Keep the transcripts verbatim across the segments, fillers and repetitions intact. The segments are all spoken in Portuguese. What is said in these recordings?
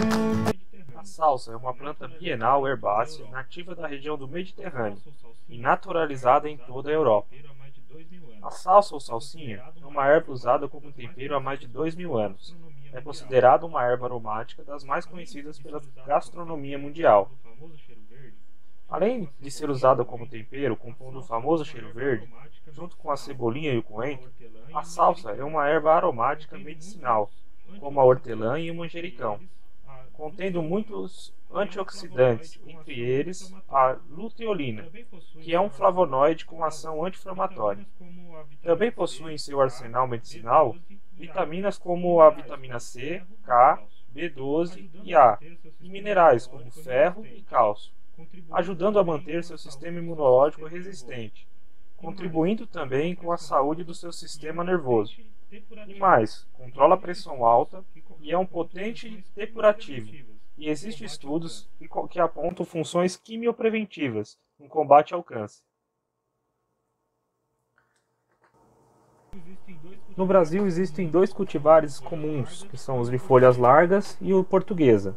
A salsa é uma planta bienal herbácea nativa da região do Mediterrâneo e naturalizada em toda a Europa. A salsa ou salsinha é uma erva usada como tempero há mais de dois mil anos. É considerada uma erva aromática das mais conhecidas pela gastronomia mundial. Além de ser usada como tempero, compondo o famoso cheiro verde, junto com a cebolinha e o coentro, a salsa é uma erva aromática medicinal, como a hortelã e o manjericão, contendo muitos antioxidantes, entre eles a luteolina, que é um flavonoide com ação anti-inflamatória. Também possui em seu arsenal medicinal vitaminas como a vitamina C, K, B doze e A, e minerais como ferro e cálcio, ajudando a manter seu sistema imunológico resistente, contribuindo também com a saúde do seu sistema nervoso. E mais, controla a pressão alta e é um potente depurativo, e existem estudos que apontam funções quimiopreventivas no combate ao câncer. No Brasil existem dois cultivares comuns, que são os de folhas largas e o portuguesa.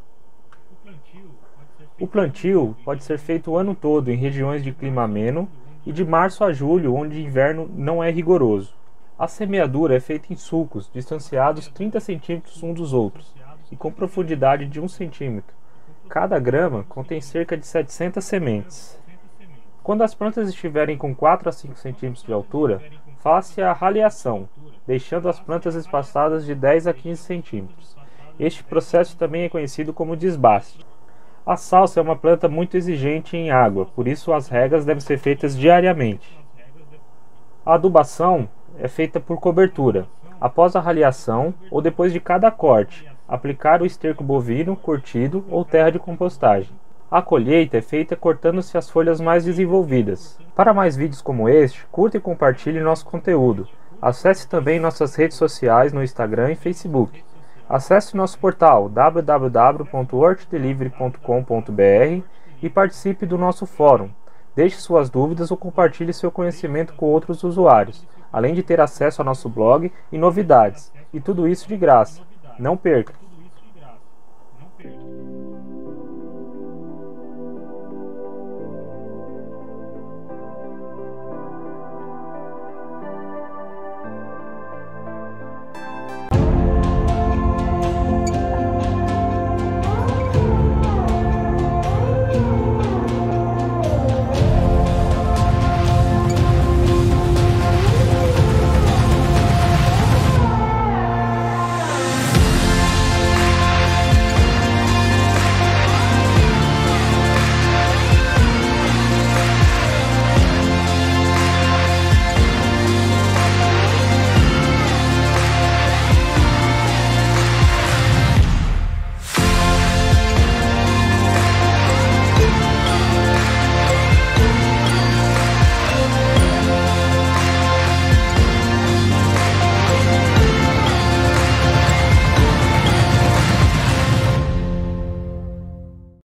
O plantio pode ser feito o ano todo em regiões de clima ameno e de março a julho, onde o inverno não é rigoroso. A semeadura é feita em sulcos, distanciados trinta centímetros uns dos outros, e com profundidade de um centímetro. Cada grama contém cerca de setecentas sementes. Quando as plantas estiverem com quatro a cinco centímetros de altura, faça a raleação, deixando as plantas espaçadas de dez a quinze centímetros. Este processo também é conhecido como desbaste. A salsa é uma planta muito exigente em água, por isso as regas devem ser feitas diariamente. A adubação é feita por cobertura, após a raleação ou depois de cada corte, aplicar o esterco bovino, curtido ou terra de compostagem. A colheita é feita cortando-se as folhas mais desenvolvidas. Para mais vídeos como este, curta e compartilhe nosso conteúdo. Acesse também nossas redes sociais no Instagram e Facebook. Acesse nosso portal w w w ponto hortidelivery ponto com ponto b r e participe do nosso fórum. Deixe suas dúvidas ou compartilhe seu conhecimento com outros usuários, além de ter acesso ao nosso blog e novidades, e tudo isso de graça. Não perca!